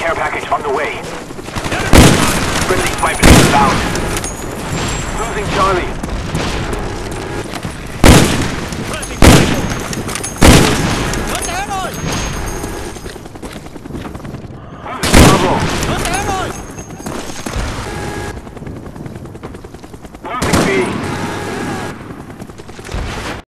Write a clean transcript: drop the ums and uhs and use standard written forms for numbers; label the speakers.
Speaker 1: care package on the way. Friendly sniper inbound. Losing Charlie.